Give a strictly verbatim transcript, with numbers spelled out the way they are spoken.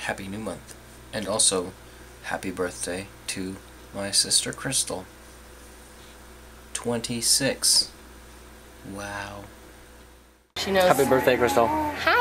happy new month. And also, happy birthday to my sister Crystal. twenty-six. Wow. She knows. Happy birthday, Crystal. Hi.